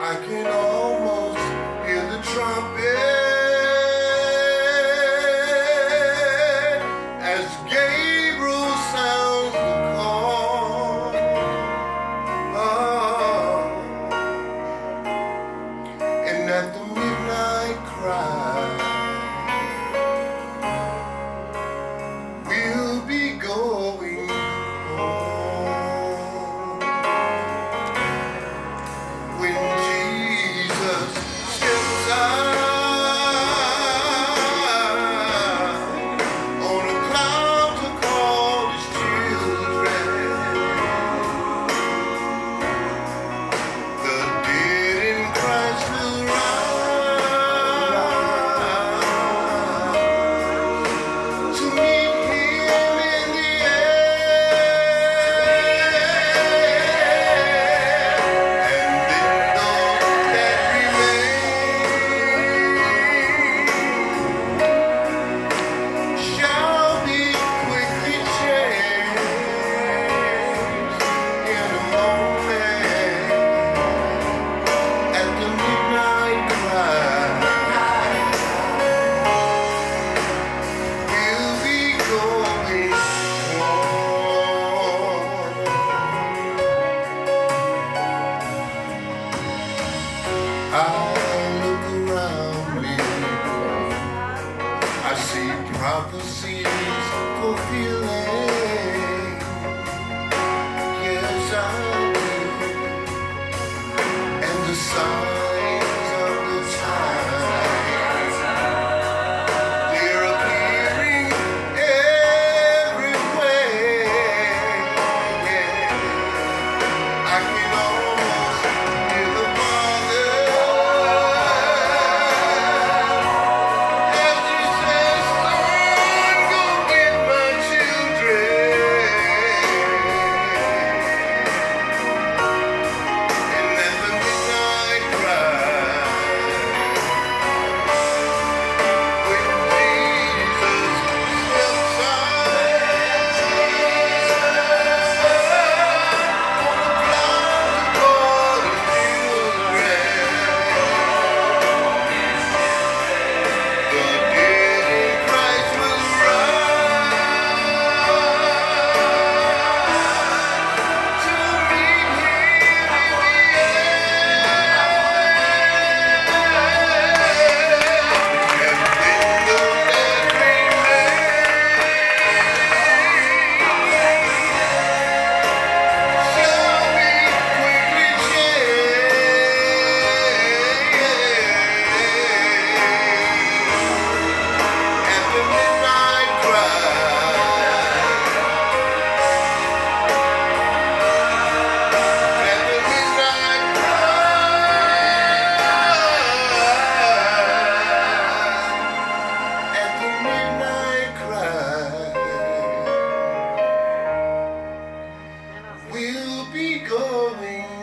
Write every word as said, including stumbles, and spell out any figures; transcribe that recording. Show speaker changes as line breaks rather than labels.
I can almost hear the trumpet as Gabriel sounds the call. Oh, and at the midnight cry, we'll be going home. When Jesus steps out on a cloud to call his children, the dead in Christ will rise to meet him in the air. And then those that remain shall be quickly changed in a moment at the midnight cry. We'll be going home. I look around me, I see prophecies fulfilling. Yes, I do. And the signs of the times, they're appearing everywhere. I can almost hear the Father as he says, "Son, go get my children." And at the midnight cry, when Jesus steps out on a cloud to call his children, the dead in Christ will rise to meet him in the air. And then those that remain shall be quickly changed at the midnight cry. At the midnight cry. At the midnight cry. We'll be going